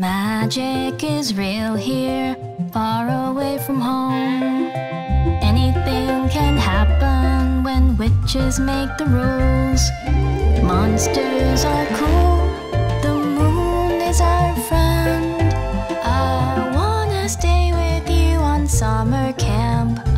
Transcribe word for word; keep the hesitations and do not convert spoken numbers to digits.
Magic is real here, far away from home. Anything can happen when witches make the rules. Monsters are cool, the moon is our friend. I wanna stay with you on summer camp.